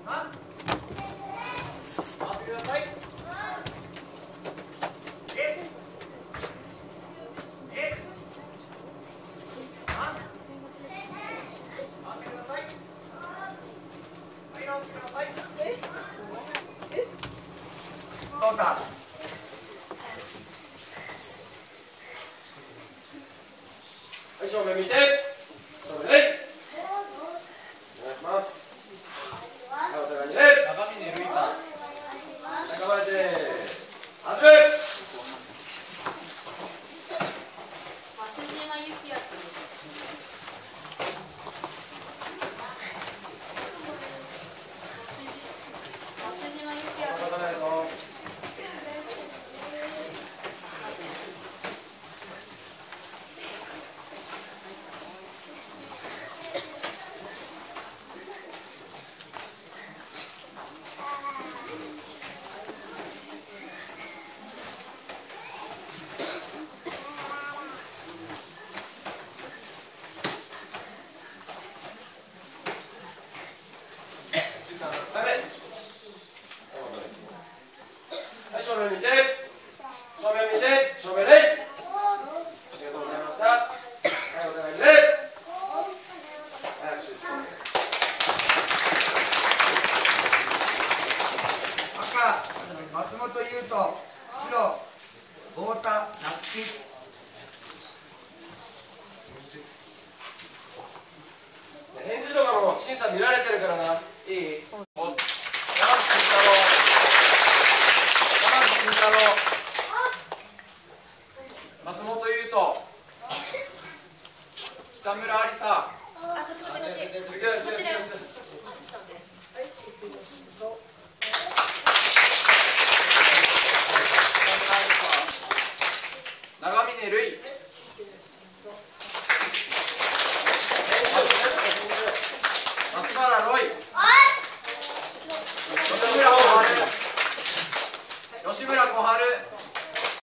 はい、正面見て。正面礼。お願いします。はい、お互いに礼。 長峰るいさん。 はい、構えて。外れ。 増島由紀也君。増島由紀也君。 渡さないぞ。はい、正面見て。正面見て。正面礼。ありがとうございました。はい、お互いに礼。はい、握手して。 赤、松本優斗、白、太田夏樹。 返事とかも審査見られてるからな。いい？山内慎太郎、松本優斗、北村ありさ。 あ、こっちこっちこっち。 違う違う違う違う。長峰るい。